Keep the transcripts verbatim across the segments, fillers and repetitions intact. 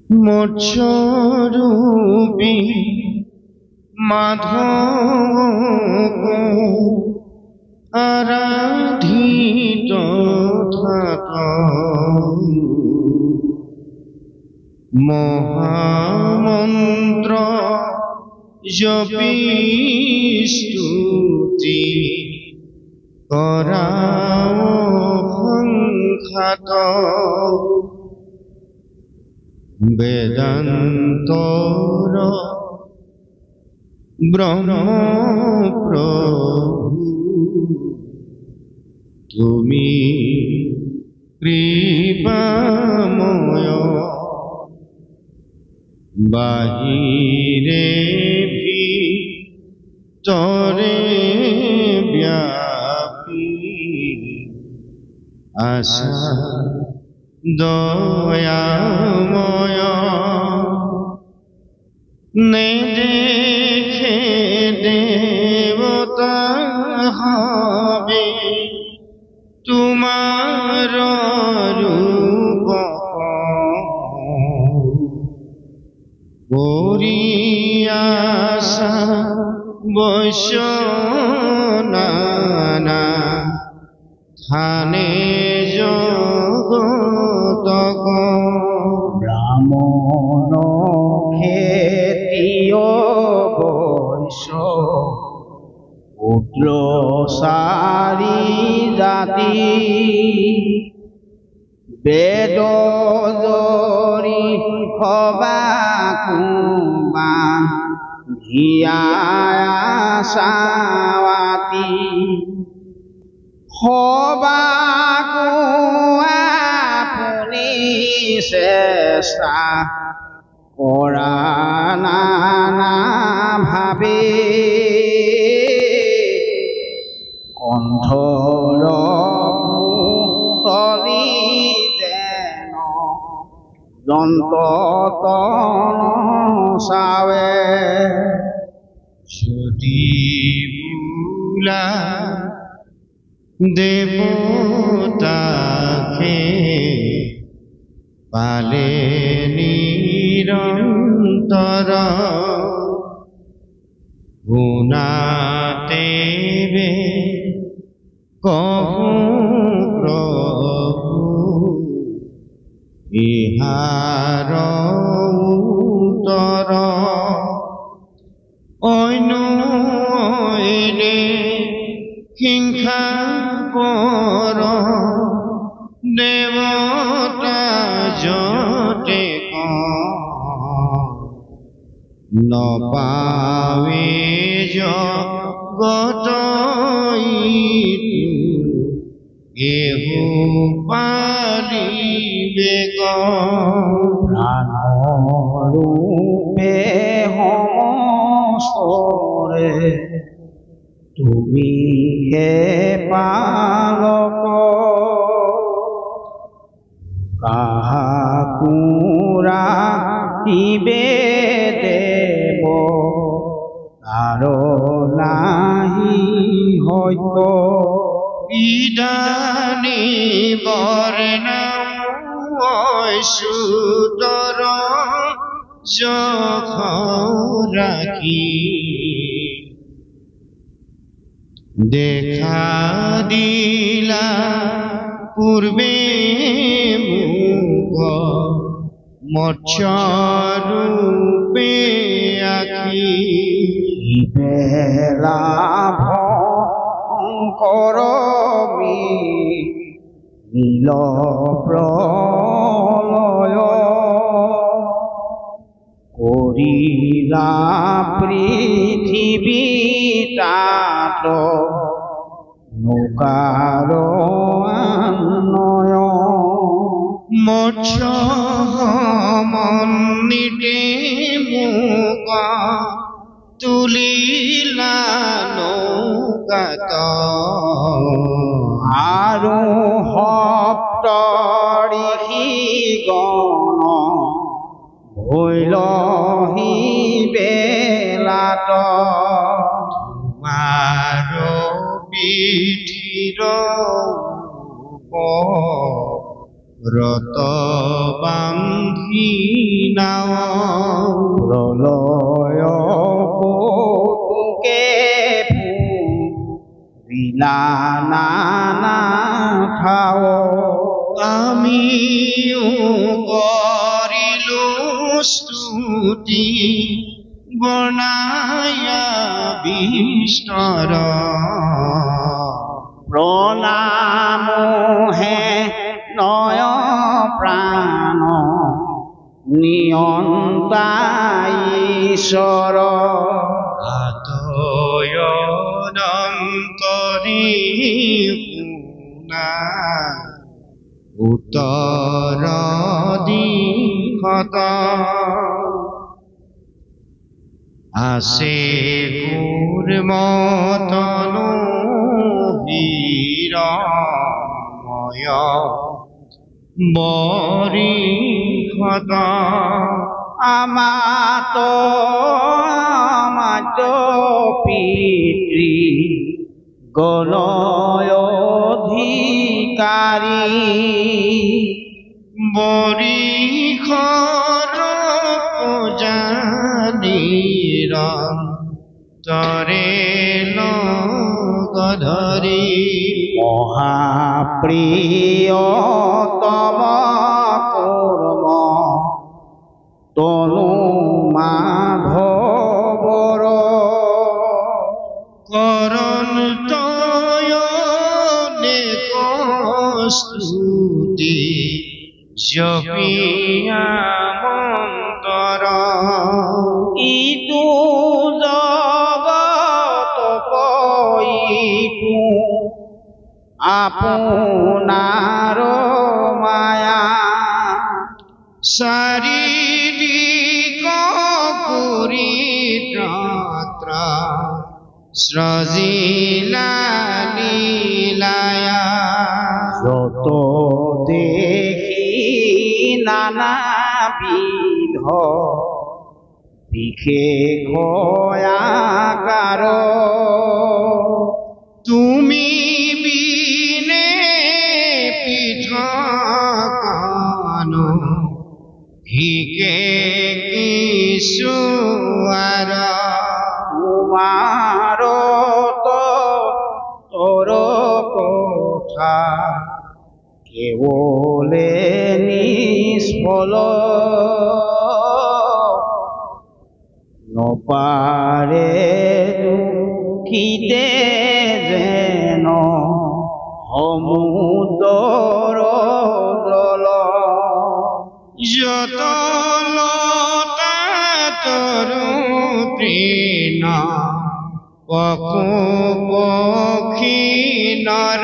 মৎস্যরূপী মাধব আরাধিত থাক মহামন্ত্র জপি স্তুতি কৰাও সংখ্যাত বেদান্তৰ ব্ৰহ্মপ্ৰভু তুমি কৃপাময় বাহিৰে ভিতৰে ব্যাপী আশা দয়াময় নেদেখে দেবতা হবে তোমার রূপ বরিয়াসা বৈশ্বনানা থানে জগতক ব্রাহ্মণ ক্ষেত্রীয় বৈশ্য পুত্র সারি জাতি বেদ জরি হবা কুমান ধিয়া সাৱাতি হবা আপুনি চেষ্টা কৰা নানা ভাবে কণ্ঠৰ তলি যেন যন্ত্ৰতন চাৱে যদি বোলা দেবতাকে পালে নিৰন্তৰ গুণাতে কহো প্ৰভু ইহাৰ উত্তৰ অন্য এনে হিংসা পৰ দেৱতা যতে নপাৱে জগত এহু পাৰিবে প্ৰাণৰূপে সমস্তৰে তুমি হে পালক কাহাকো ৰাখিবে দেৱ আৰু নাহি সত্য বিদানি বৰ্ণাম ঐশ্বতৰ যখ ৰাখি দেখা দিলা পূৰ্বে মোক মৎস্যৰূপে আঁকি লাভ কৰবি নীল প্ৰলয় কৰিলা পৃথিৱী তাত নৌকাৰ আনয় মৎস্য মন্দিতে মোক তুলিলা নৌকাত আৰু সপ্ত ঋষি গণ ভৈলহি বেলাত তোমাৰ পিঠিৰ রত বান্ধি নাও প্রলয় পোকে বিনা নানা ঠাও আমিও করিলু স্তুতি বনায়া বিষ্টর প্রণাম হে নয় প্রাণ নিয়ন্তা ঈশ্বর আতয়নন্তরি শুনা উত্তর দিশত আছে কুৰ্মতনু বীৰময় বৰিষত আমাত মাত পিতৃ গণয় অধিকাৰী বৰিষৰ পূজানীৰ তৰে লগধৰি মহাপ্ৰিয়তম কৰ্ম তনু মাধৱৰ কৰণ তয়নে স্তুতি জপিয়া মন্তৰ ইটো জগত পইটো আপোনাৰ মায়া শাৰীৰিক কুৰিত্ৰ সৃজিলা লীলায়া যত দেখি নানাবিধ বিশেষ আকাৰ তুমি বিনে পৃথক হিকে কিছু আর তোমাৰ তোৰ কথা কেৱলে নিষ্ফল নপাৰে দুখিতে যেন সমুদ্ৰৰ জল যত লতা তৰু তৃণ পশু পক্ষী নৰ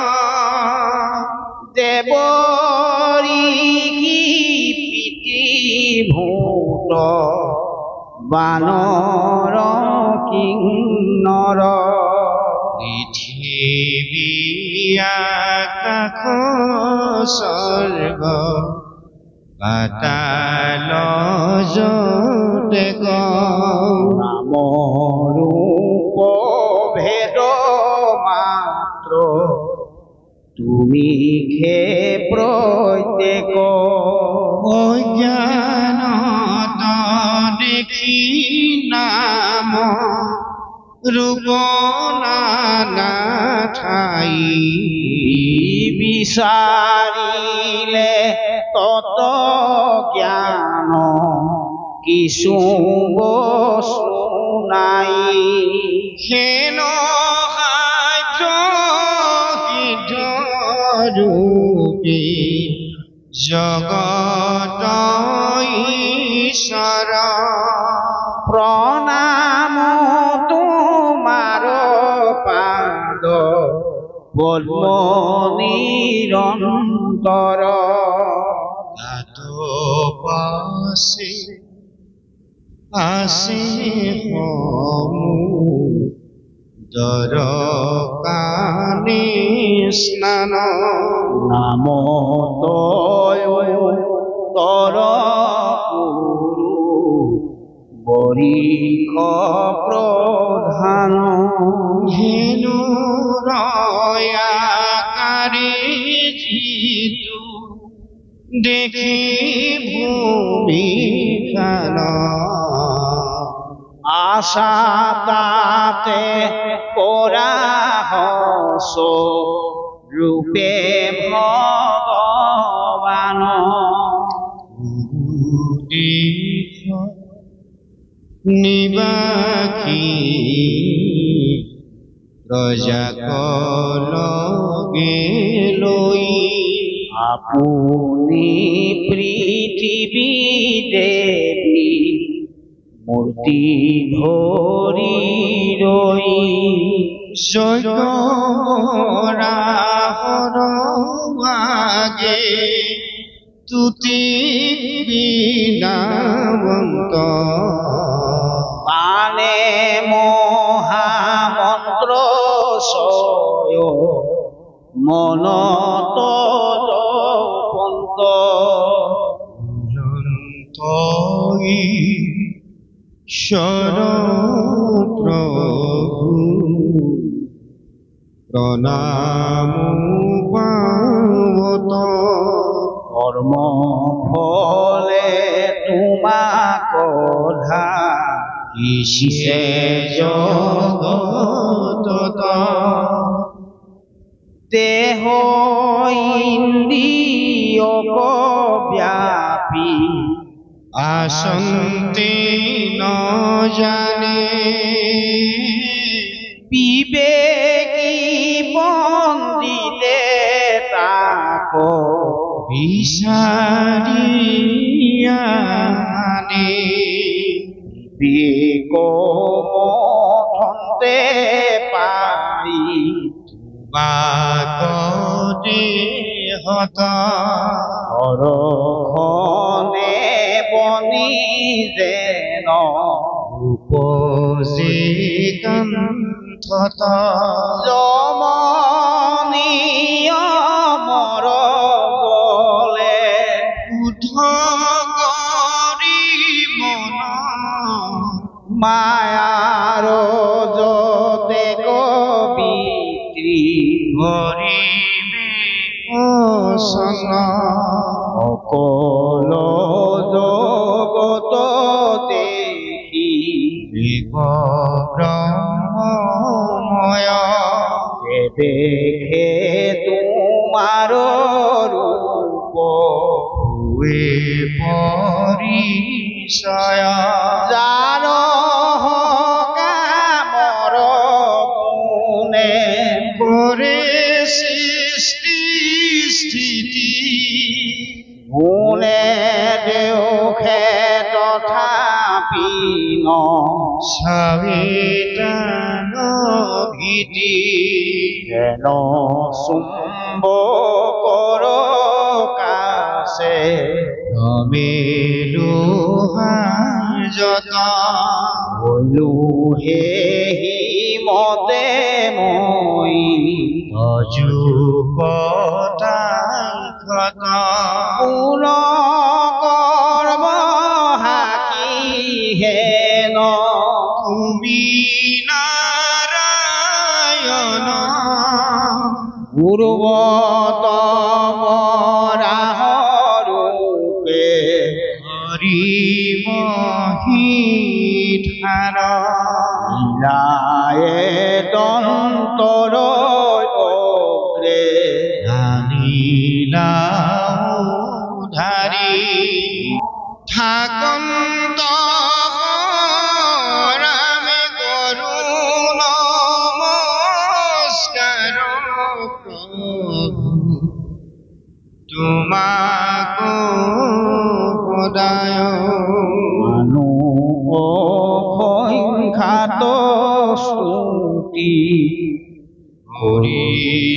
দেৱৰী পিতৃ ভূত বানৰ কিন্নৰ পৃথিৱী আকাশ স্বৰ্গ পাতাল যতে নাম ৰূপ ভেদ মাত্ৰ তুমি খে প্ৰত্যেক অজ্ঞানত দেখি নাম ৰূপ নানা ঠাই বিচাৰিলে তত জ্ঞান কিছু বস্তু নাই হেন সাধ্য সিদ্ধ ৰূপী জগত ঈশ্বৰ প্ৰণাম তোমাৰ পাদ পদ্ম নিৰন্তৰ তাত পাছে আছে সমুদৰ কানে স্নান নাম তয় তৰ গুৰু বৰিষ প্ৰধান হেনু ৰয়াকাৰে যিটো দেখি ভূমিখান আশা তাতে কৰা হস ৰূপে ভগৱান দিশ নিবাসী প্ৰজাকলগে লৈ আপুনি পৃথিৱী দেৱী মূৰ্তি ধৰি ৰৈ জয়ৰাহৰৱাগে তুতি বিনাবন্ত পানে মহামন্ত্ৰ ছয় মনত জপন্ত ঈশ্বৰ প্ৰভু প্ৰণাম পাৱত কৰ্ম ফলে তোমাক ধাৰিছে জগতত দেহ ইন্দ্ৰিয়ক ব্যাপী আসন্তি ন জানে বিবেকী বন্দিতে তাক বিচাৰিয়ানে বিবেক মথন্তে পাৰি বাকতে হত হৰখনে বনি যেন উপজে কণ্ঠত জমনীয় মৰ গলে উঠ কৰি মন মায়াৰ যতে কবিত্ৰী হৰিবে কচন অকল জগত দেখি বিগ ব্ৰহ্মময় দেখে তোমাৰ ৰূপ হুৱে পৰিচয় যাৰ কামৰ গুণে কৰে সৃষ্টি স্থিতি গুণে দেউখে তথাপি ন সাবিতান ভীতি যেন চুম্বকৰ কাছে নমেলো যত হলো হেহি মতে মই অজু পতাংখত পুৰ কৰ্ম হাকি হেন তুমি নাৰায়ণ পূৰ্বতম ৰাহৰূপে হৰি মহিধাৰ লীলায়ে দন্তৰ অগ্ৰে নীলা ধাৰি থাকন্ত ৰামে কৰো নমস্কাৰ প্ৰভু তোমাক সদায় মানুহ অসংখ্যাত স্তুতি হৰি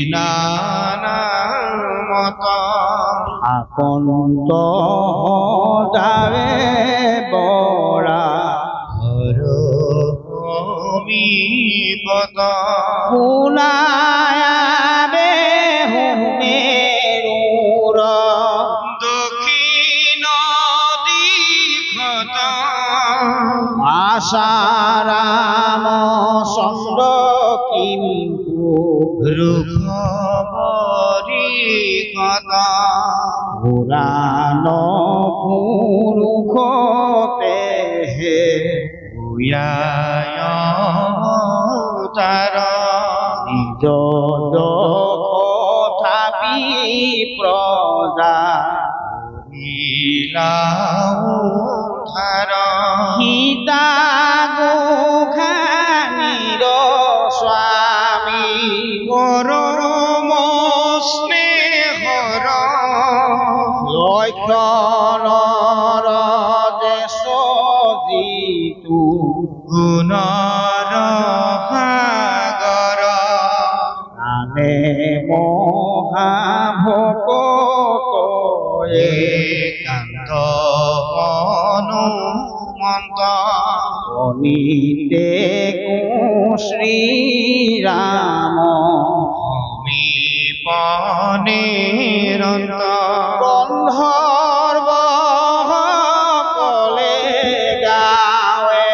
নামত আকন্ত সদাৱে বৰা হৰ সমীপত শুনায়াবে সুমেৰুৰ দক্ষিণ দিশত আশাৰাম চন্দ্ৰ কিম্পু ৰুখ বৰিষত ঘোঁৰা উয়ায় তার নিজ কথাপি প্ৰজা ধার সীতা গোখানিৰ স্বামী পৰম স্নেহৰ লক্ষণৰ দেশ যিটো গুণৰ সাগৰ নামে মহাভকতয়ে একান্ত হনুমন্ত অনিতে শ্ৰীৰাম সমীপনেৰন্ত গন্ধৰ্ব সকলে গাৱে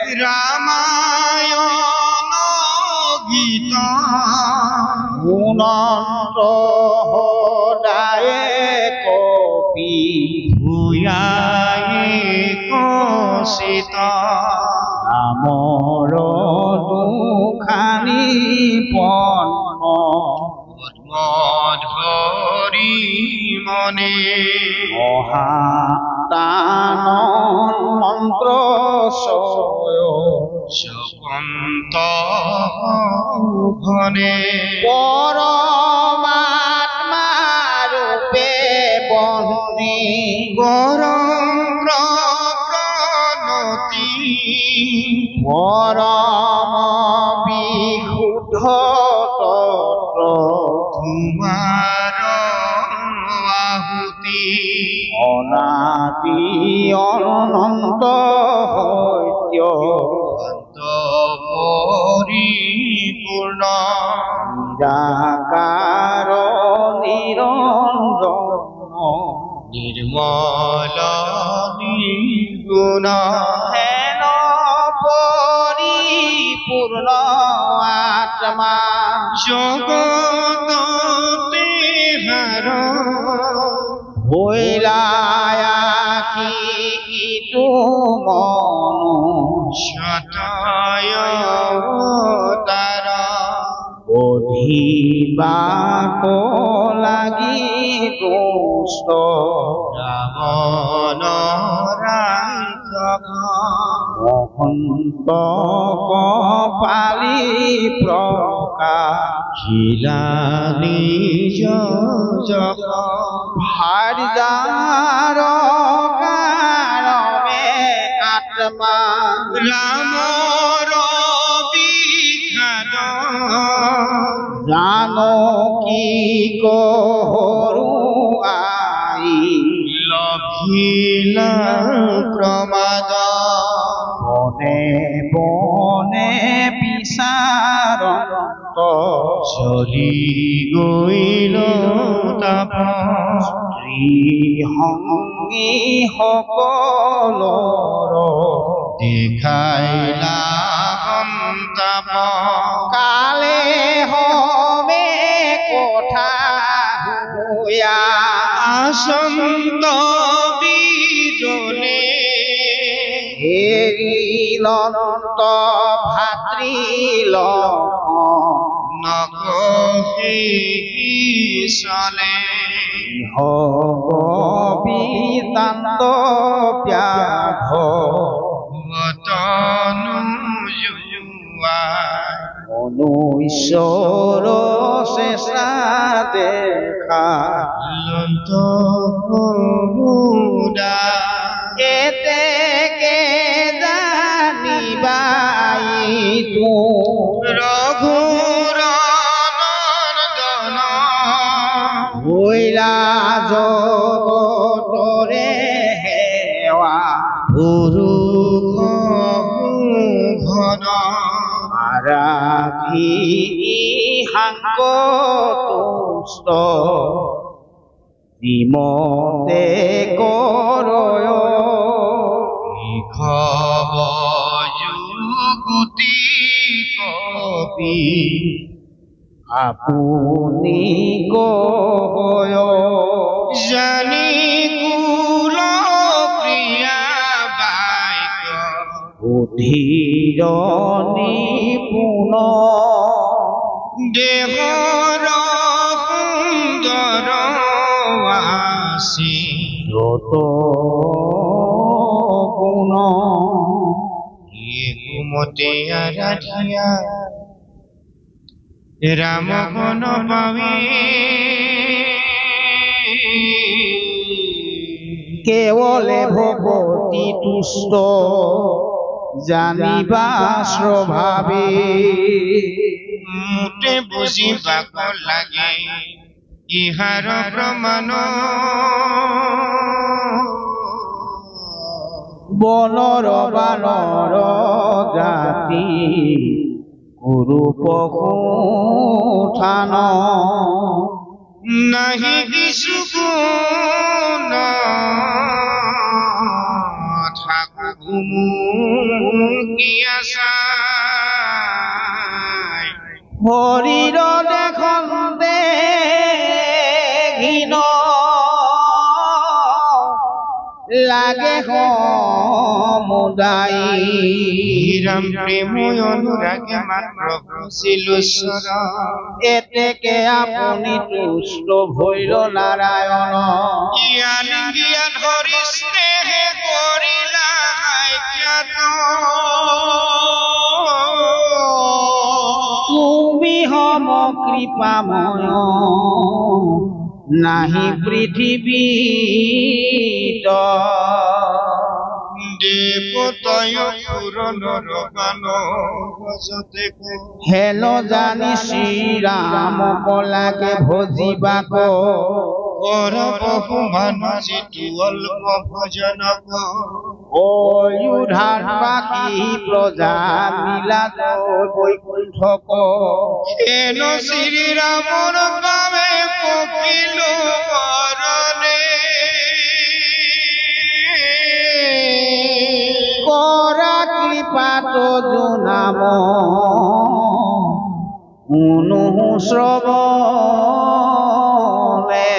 ৰামায়ণ গীত গুণন্ত সদায়ে কপি ভূয়ায়ে কচিত নামৰ দুখানি পন্ন মধুৰী মনে মহাদানন মন্ত্ৰ চয় সকন্ত ঘনে পৰমাত্মা ৰূপে বহনে গৰম প্ৰণতি পৰম বিশুদ্ধ তত্ত্ব তোমাৰ আহুতি অনাদি অনন্ত সত্য অন্ত পৰিপূৰ্ণ নিৰাকাৰ নিৰঞ্জন নিৰ্মল নিৰ্গুণ হেন পৰিপূৰ্ণ আত্মা জগততে হাৰ হৈলায়াসি ইটো মনো সতয় তাৰ বধিবাক লাগি দুষ্ট ৰাৱণ ৰাক্ষস মহন্ত কপালি প্ৰকাশ শিলা নিজ জগ ভাৰ্যাৰ কাৰমে আত্মা ৰামৰ বিখ্যাত জানকী কৰো আই লভিলা প্ৰমাদ বনে বনে বিচাৰন্ত চলি গৈল তাপ স্ত্ৰী সংগী সকলৰ দেখাইলা সন্তাপ কালে হমে কথা হুয়া আচন্দ বিজনে হেৰিলন্ত ভাতৃল নকহি চলে বিতান্ত ব্যাঘ বতনু জুৱাই মনুষ্যৰ চেষ্টা দেখা লন্ত মুদা এতেকে জানিবাই তো ৰঘুৰনন্দন হৈলা জগতৰে হেৱা পুৰুষ ঘন আৰাধি সাংক তুষ্ট শ্ৰীমতে কৰয় নিখব যুগুতি কপি আপুনি কয় জানি কুল প্ৰিয়া বাইক বুদ্ধি ধীর নিপুণ দেহর সুন্দর আসি যত গুণ মতে আরাধিয়া রাম গুণ পাবি কেবলে ভগতি তুষ্ট জানিবা স্বভাবে মুটে বুঝিবাক লাগে ইহার প্রমাণ বনর বানর জাতি গুরু পশুঠান নাহি কিছু গুণ থাকু কি আশা হরির দেখন্তে ঘিন লাগে সমুদায় রাম প্রেম অনুরাগে মাত্র ভুজিলুশ্বর এতেকে আপনি তুষ্ট ভৈর নারায়ণ জ্ঞান জ্ঞান হরি স্নেহে করিলা জ্ঞাত তুমি হম কৃপাময় নাহি পৃথিবী দেবতয় পুরনর গান ভজতে হেন জানি শ্রীরাম কলাকে ভজিবাক কর বহু মানসি তু অল্প ভজনক অয়ুধার বাকি প্রজা নীলাদ বৈকুণ্ঠক হেন শ্রীরামর কামে কপিল করণে করা কৃপাত নাম অনুহু শ্রবণে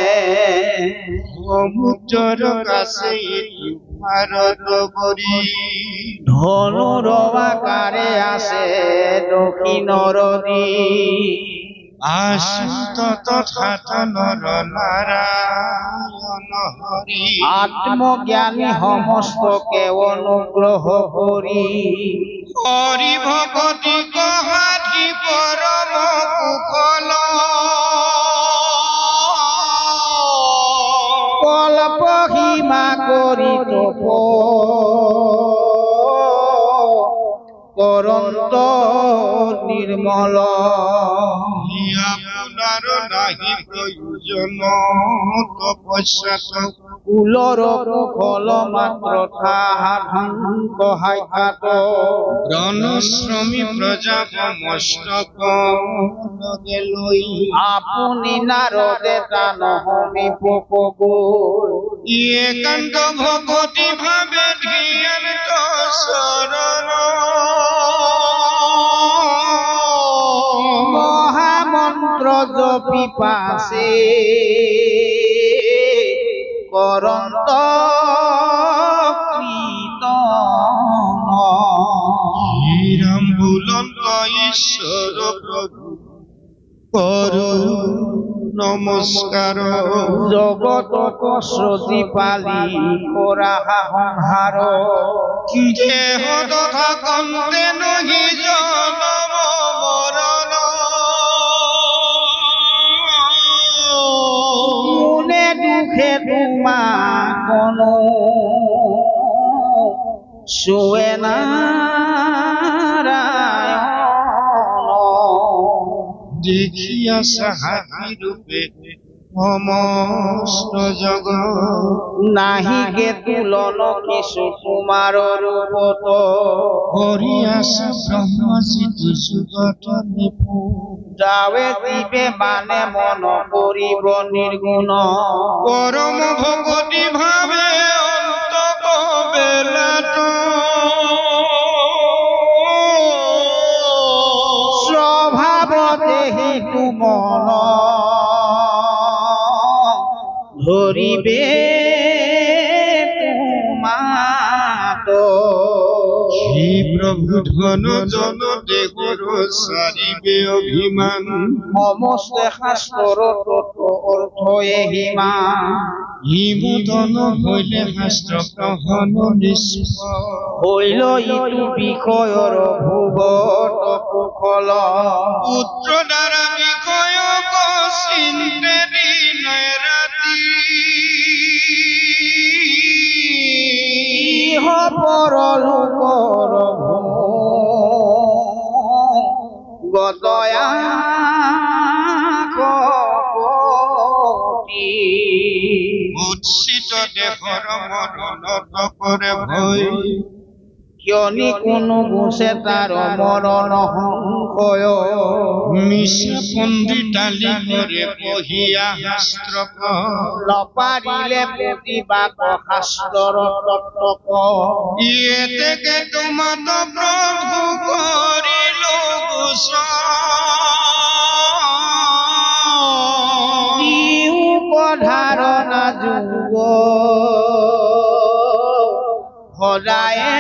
সমুদ্র কাছে ভারত করি ধনুর আকারে আসে দক্ষিণর দিক আশুত তথাত নর নারায়ণ হরি আত্মজ্ঞানী সমস্তকে অনুগ্রহ করি হরি ভগতি কহাতি পরম কুফল কল্প হিমা করি তপ করন্ত নির্মল আপনার নাহি প্রয়োজন তপস্যাত কুলর কুফল মাত্র তাহা ধ্বংস হাইখাত রণশ্রমী প্রজা মস্তক লগে লই আপনি নারদে তান হমি পোকগোল একান্ত ভগতি ভাবে ধিয়ান তো শরণ মহামন্ত্র জপি পাশে করন্ত কীর্তন শ্রীরাম বুলন্ত ঈশ্বর প্রভু করু নমস্কার জগত সৃষ্টি পালি করা সংহার দেহ তথা কন্তে নহি জনম মরণ মনে দুখে তোমা কোনো শুয়ে নারায়ণ দেখিয়া সাহাবি রূপে সমস্ত জগৎ নাহি গে তুলন কিছু তোমার রূপত হরি আসা ব্রহ্মচিত সুগত নিপু যাবে দিবে মানে মন করিব নির্গুণ পরম ভগতি ভাবে অন্তক বেলাত স্বভাব দেহি মন ধরিবে তোমাত হি প্ৰভু ধন জন দেহৰ চাৰিবে অভিমান সমস্ত শাস্ত্ৰৰ অৰ্থয়ে হিমান হিমতন হইলে শাস্ত্ৰ গ্ৰহণ নিষ্ফল হইল ইটো বিষয়ৰ ভূগত কুশল পুত্ৰ দ্বাৰা বিষয়ক চিন্তে দিনে ৰাতি ইহ পৰলোকৰ গতয়া কপতি উচ্ছিত দেশৰ মৰণত কৰে ভয় কিয়নি কোনো গোছে তাৰ মৰণ সংশয় মিছা পণ্ডিতালি কৰে পঢ়িয়া শাস্ত্ৰ নপাৰিলে প্ৰতিবাদ শাস্ত্ৰৰ তত্ত্বক ইয়েতেকে তোমাত প্ৰভু কৰিল ধাৰণা যোগ সদায়ে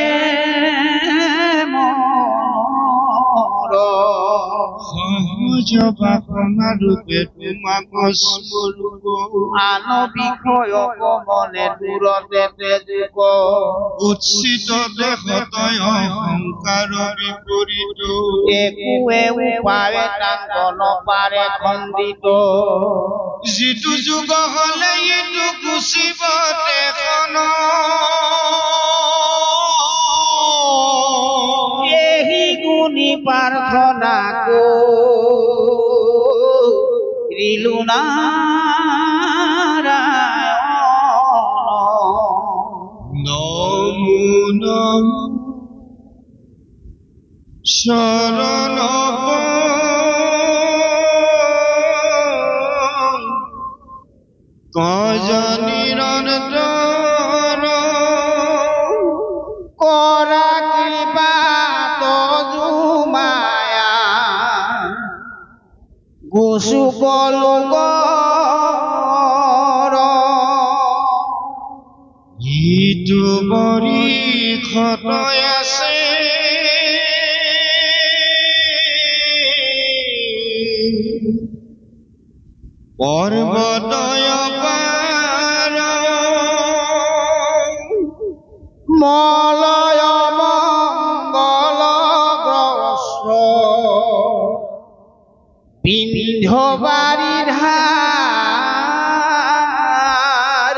মনৰ সহজ বাসনা ৰূপে তোমাক স্মৰূপ আন বিষয়ক মনে দূৰতে তেজুক উচ্ছিত দেশতয় অহংকাৰ বিপৰীত একোৱে উপায়ে তাংগ নপাৰে খণ্ডিত যিটো যুগ হলে ইটো গুচিব দেশন এহি গুণী প্ৰাৰ্থনা কৰিলো নাৰায়ণ নমো নমো শৰণ কজ নিৰন্তৰ কৰা কৃপা তজু মায়া গুচু কলুগৰ ইটো বৰিষত আছে পৰ্বতয় পাৰ মলয় মংগলগ্ৰস্ত বিন্ধ বাৰিধাৰ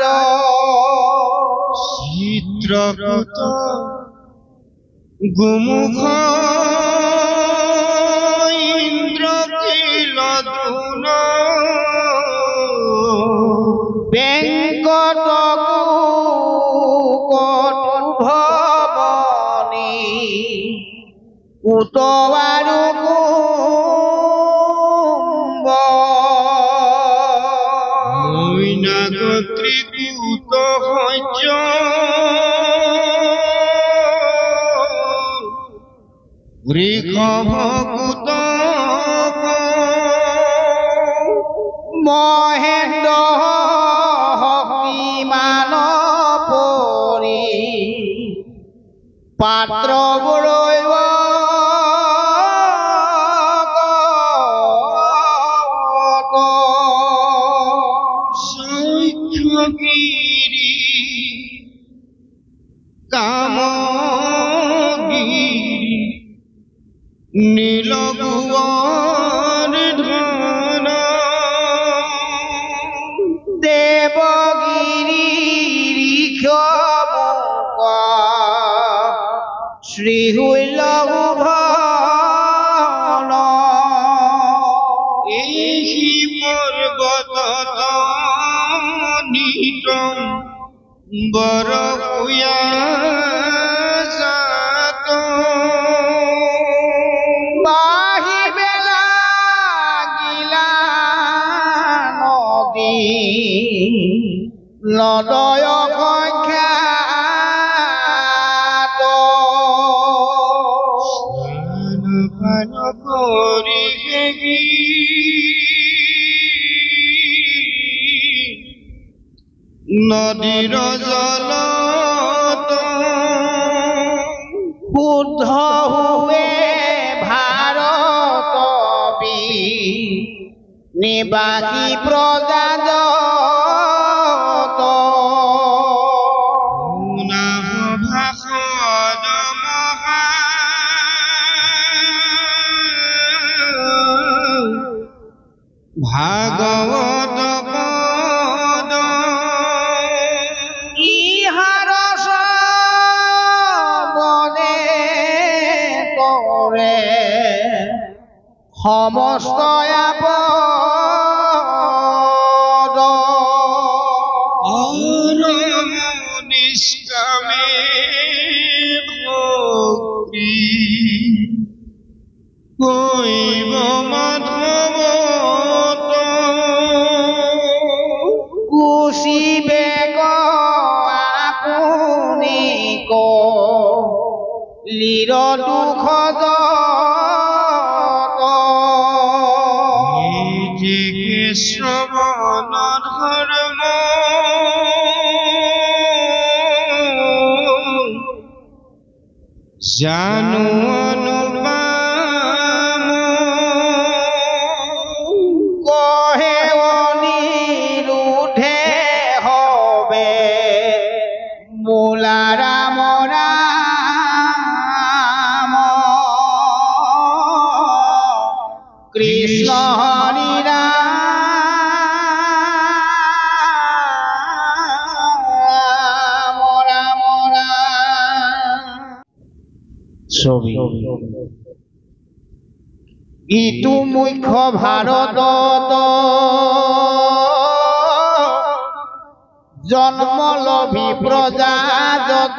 চিত্ৰকূট গোমুখ ইন্দ্ৰকীল দ্ৰোণ বেংকট ভৱনী উতৱাৰু কুম্ভ মৈনাগত্ৰিকূট সহ্য বৃষভকূট মহেন্দ্ৰ শক্তিমান পৰি পাত্ৰ সৈক্ষগিৰি কামগিৰি নীলগুৱৰ ধন দেৱগিৰি ঋষভ শ্ৰীশৈলভূষণ এই পৰ্বত নিতম বৰফুয়া জাত বাহি বেলা গিলা নদী নদয় সংখ্যাত পান কৰি নদীৰ জলত শুদ্ধ নিবাসী প্ৰজা যত নাম ভাষদ মহা ভাগৱত পদ ইহাৰ শ্ৰৱণে কৰে সমস্ত আপদ অৰম নিষ্কামে ভক্তি কৈব মাধৱত গুচিবে আপুনি কলিৰ দুখ যিকে শ্ৰৱণ ধৰ্ম জানো অনুপাম কহে অনিৰুদ্ধে হবে বোলা ৰাম ৰাম কৃষ্ণ হৰি ৰাম ৰাম ৰাম ছবি ইটো মুখ্য ভাৰতত জন্ম লভি প্ৰজা যত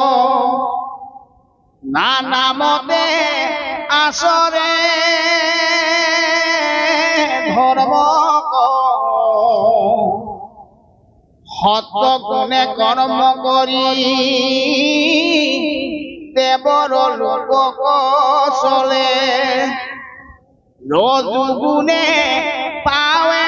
নানামতে আচৰে ধৰ্ম সত্য গুণে কৰ্ম কৰি দেৱৰ লোকক চলে ৰজু গুণে পাৱে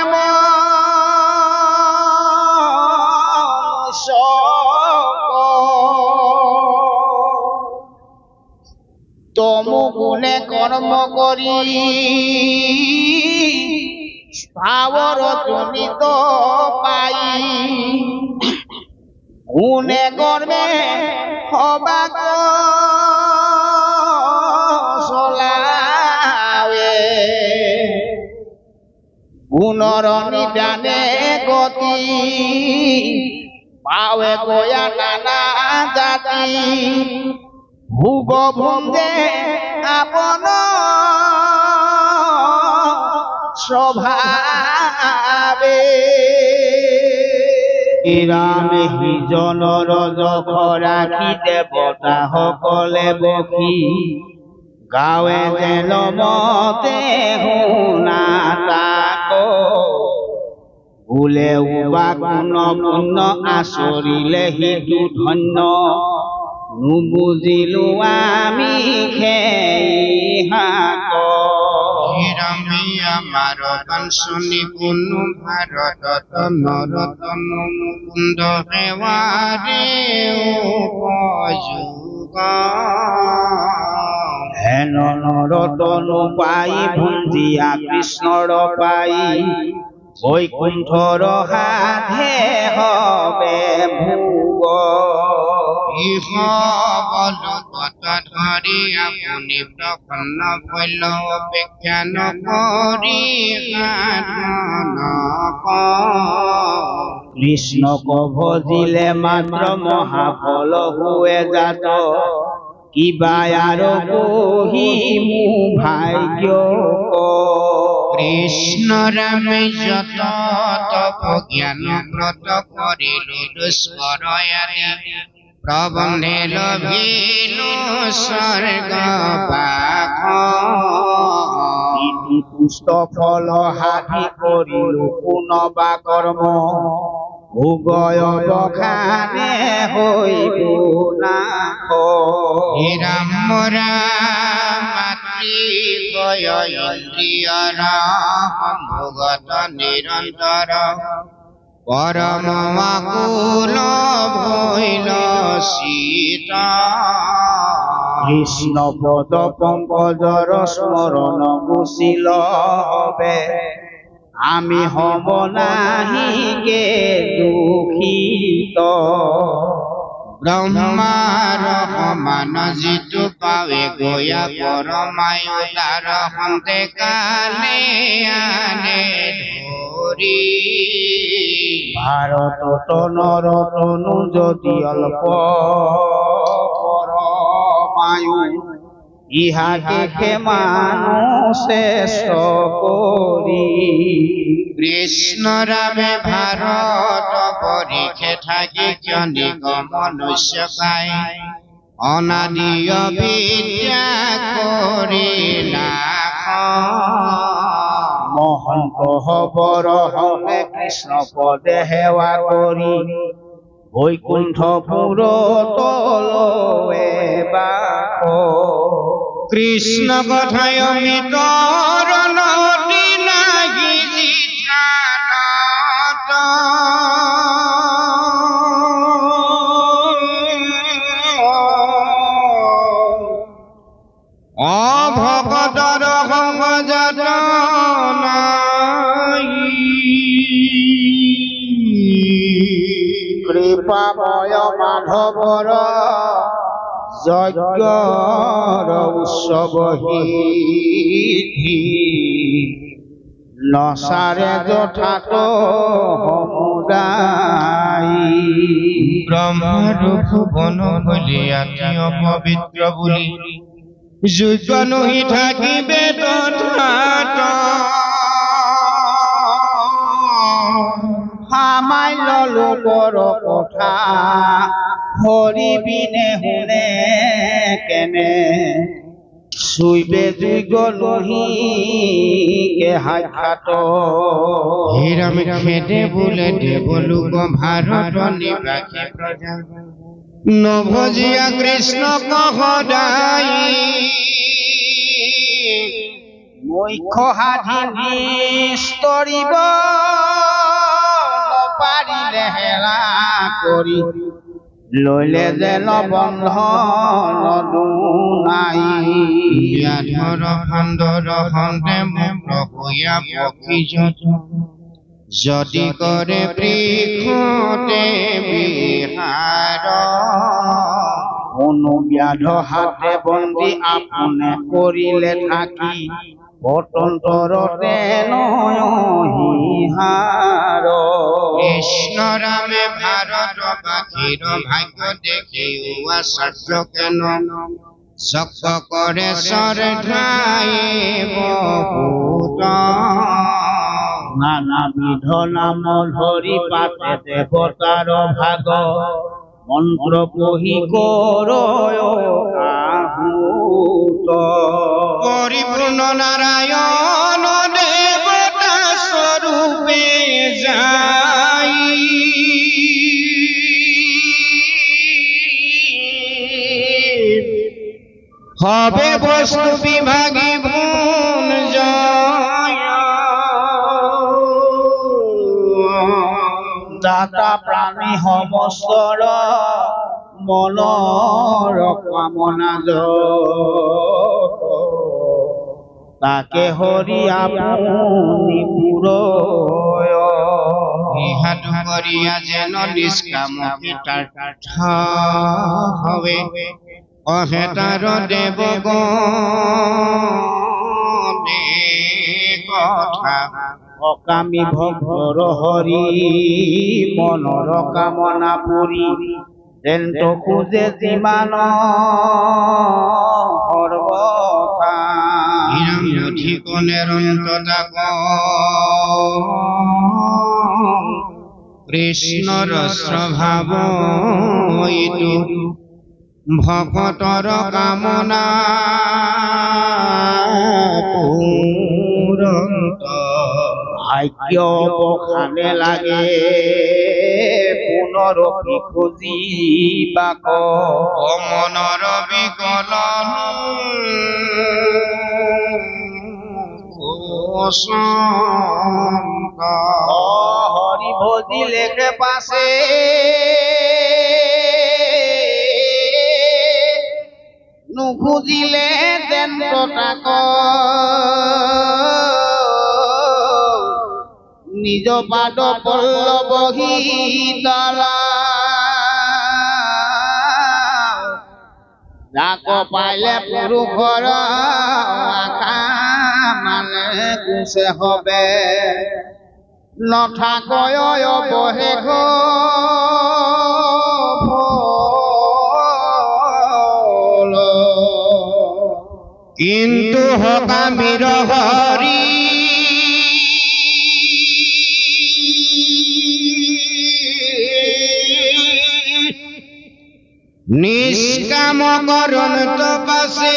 তমু গুণে কৰ্ম কৰি ভাৱৰ জনিত পাই গুণে কৰ্মে সবাক চলাৱে গুণৰ নিদানে গতি পাৱে গয়া নানা জাতি ভোগ ভুঞ্জে আপন স্বভাৱে ৰামে সিজনৰ যশ ৰাখি দেৱতা সকলে বসি গাৱে যেন মতে শুনা তাক বোলে উবা গুণ পুণ্য আচৰিলে সিটো ধন্য নুবুজিলো আমি খেইহাক ৰামে আমাৰ বাঞ্ছনি কোনো ভাৰতত নৰতন মুকুন্দ সেৱাৰে উপযোগ হেন নৰতনু পাই ভঞ্জিয়া কৃষ্ণৰ পাই বৈকুণ্ঠৰ সাধে হবে ভোগ ইহ বলবত ধৰি আপুনি প্ৰসন্ন বৈল অপেক্ষা নকৰি সাধন কৃষ্ণক ভজিলে মাত্ৰ মহাফল হুৱে জাত কিবা আৰু কহি মো ভাগ্য কৃষ্ণ ৰামে যত তপ জ্ঞান ব্ৰত কৰিলো দুষ্কৰ আদি প্ৰবন্ধে লভিলো স্বৰ্গ বাস পুষ্ট ফল সাধি কৰিলো পুনবা কৰ্ম ভোগয় বখানে হইব নাশ ৰাম ৰাম মাতৃ গয় ইন্দ্ৰিয়ৰ সম্ভোগত নিৰন্তৰ পৰম আকুল ভৈল সীতা কৃষ্ণ পদ পঙ্কজৰ স্মৰণ গুচিল হবে আমি হব নাহিকে দুখিত ব্ৰহ্মাৰ সমান যিটো পাৱে গয়া পৰমায়ু তাৰ সন্তে কালে আনে ধৰি ভাৰতত নৰতনু যদি অল্প পৰমায়ু ইহাকে ক্ষেমানুষে কৰি কৃষ্ণ ৰামে ভাৰত পৰীক্ষে থাকি কিয় নিগম মনুষ্য পাই অনাদিয় বিদ্যা কৰি নাশ মহন্ত হবৰ হলে কৃষ্ণ পদে সেৱা কৰি বৈকুণ্ঠপুৰতলৈ বাস কৃষ্ণ কথায় অমৃতৰ নদী নাহি জিঠানত অভকতৰ সংযত কৃপাময় মাধৱৰ যজ্ঞৰ উৎসৱ নচাৰে যথাত সমুদায় ব্ৰহ্মাৰ ভুৱন বুলি আত্মীয় পবিত্ৰ বুলি যোগ্য নহি থাকিবে তথাত সামান্য লোকৰ কথা হৰি বিনে শুনে কেনে চুইবে যোগ্য নহি কে সাক্ষাৎ হীৰাম খেদে বোলে দেৱলোক ভাৰত নিবাসী প্ৰজা নভজিয়া কৃষ্ণক সদায় মুখ্য সাধি নিস্তৰিব পাৰিলে হেৰা কৰি লইলে যেন বন্ধন দুনাই ব্যাধৰ খণ্ডৰ সন্তে মুক্ত হৈয়া পক্ষী যদি কৰে বৃক্ষতে বিহাৰ অনুব্যাধ হাতে বন্দী আপোনে কৰিলে থাকি পতন্তৰতে নহিহাৰ কৃষ্ণ ৰামে ভাৰতবাসীৰ ভাগ্য দেখি আচাৰ্য কেন যজ্ঞ কৰে শ্ৰদ্ধাই বহুত নানাবিধ নাম ধৰি পাতে দেৱতাৰ ভাগ মন্ত্ৰ পঢ়ি কৰয় আহুত পৰিপূৰ্ণ নাৰায়ণ দেৱতা স্বৰূপে যাই হবে বস্তু বিভাগী ভুন জয় দাতা প্ৰাণী সমস্তৰ মনৰ কামনা তাকে হৰি আপুনি পুৰয় ইহাটো কৰিয়া যেন নিষ্কামী তাৰ্থ হবে অহেতাৰ দেৱগণে কথা অকামী ভক্তৰ হৰি মনৰ কামনা পুৰি তেন্ত খোজে যিমান সৰ্বথা কৃষ্ণৰ স্বভাৱ এইটো ভকতৰ কামনা পূৰন্ত ভাগ্য বখানে লাগে পুনৰ খুজি বাক মনৰ বিকলন হৰি ভজিলে পাছে নুখুজিলে যেন তাক নিজ পাদ পল্লৱ শীতলা যাক পাইলে পুৰুষৰ আশা মানে গুছে হবে নথাকয় অৱশেষ কিন্তু সকামীৰ হৰি নিষ্কাম কৰণ তপছে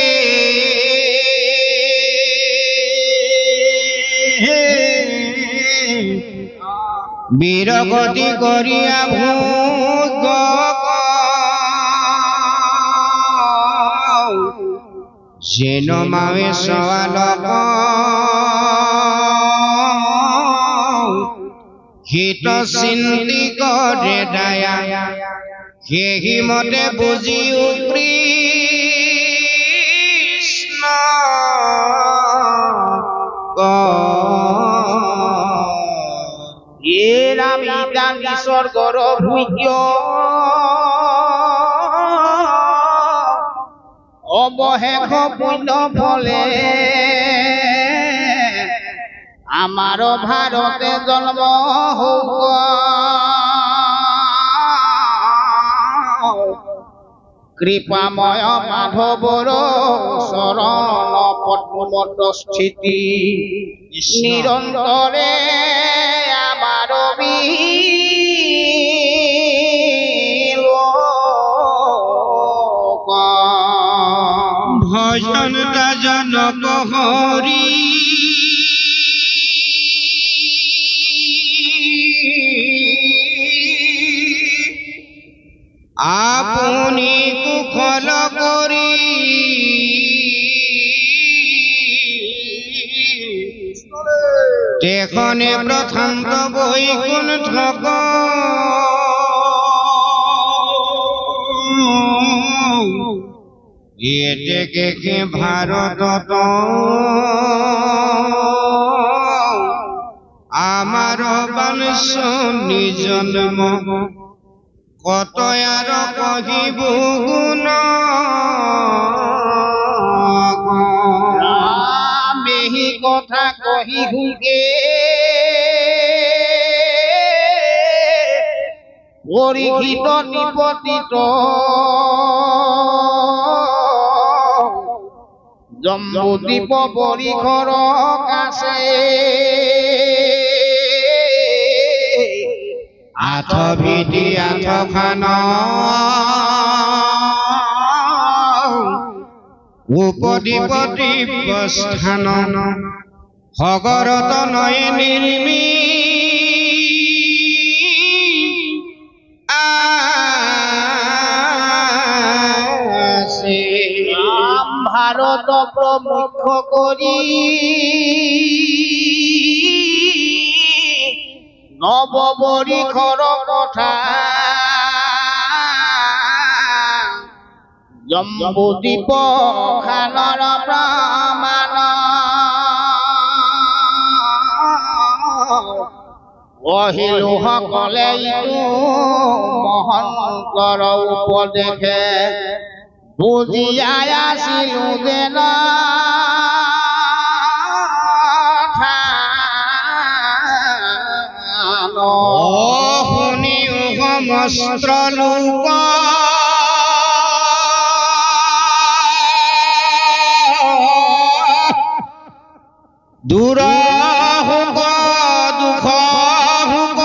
বীৰগতি কৰিয়া ভোগ যেন মাৱে সৱালক হিত চিন্তি কৰে দায়া সেহি মতে বুজিও কৃষ্ণ এ ৰামিতা নিসৰ্গৰ ভূজ্য অৱশেষ পুণ্য ফলে আমাৰ ভাৰতে জন্ম হওক কৃপাময় মাধৱৰ চৰণ পদ্মত স্থিতি নিৰন্তৰে আমাৰ ভজন জনক হৰি আপুনি কুশল কৰি তেখনে প্ৰথান্ত বৈকুণ্ঠ এতেকে ভাৰতত আমাৰ বাঞ্ছনি জন্ম কত আর কহিব গুণ মেহি কথা কহি হুকে পৰীক্ষিত নিপতিত জম্বুদ্বীপ বৰিখৰ কাছে আঠ ভিটি আঠ খান উপদীপতি স্থান সগৰত নয়ে নিৰ্মী ভাৰত প্ৰমুখ কৰি নৱ বৰিখৰ কথা জম্বুদ্বীপ খানৰ প্ৰমাণ কহিলো সকলে ইটো মহন্তৰ উপদেশে বুজিয়াই আছিলো যেন শুনি সমস্ত লোক দূৰ হোক দুখ হোক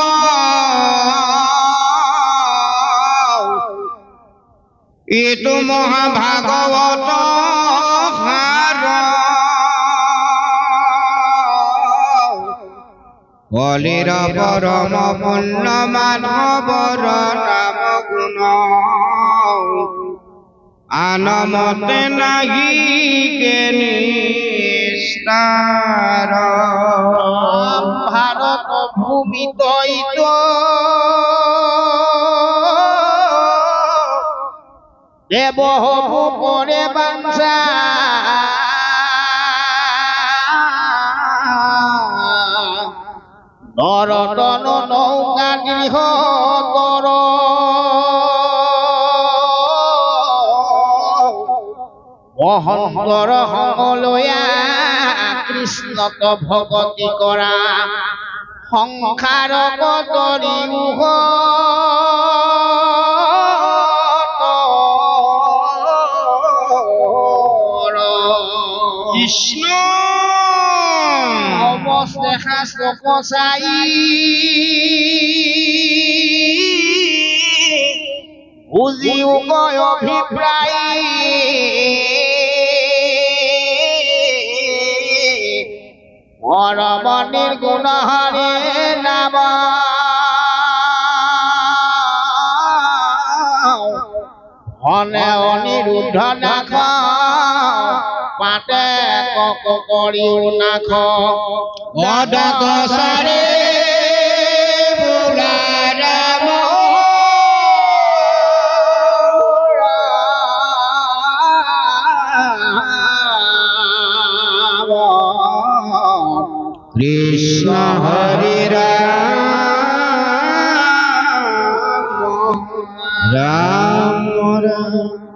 এইটো মহাভাগৱত সাৰ কলিৰ পৰম পুণ্য মাধৱৰ নাম গুণ আন মতে নাহি নিস্তাৰ ভাৰত ভূমিত দেৱ হবু পৰে বাঞ্ছা নরতন নৌকা গৃহ তর মহন্তৰ সংলয়া কৃষ্ণত ভগতি কৰা সংসাৰ কতৰি উহ কৃষ্ণ অৱস্থে শাস্ত্ৰ কচাই বুজিও কয় অভিপ্ৰায় পৰম নিৰ্গুণ হৰে নাম ধনে অনিৰুদ্ধ নাখ পাতে কক কৰিও নাখ অদক সাৰে বোলা ৰাম কৃষ্ণ হৰি ৰাম ৰাম ৰাম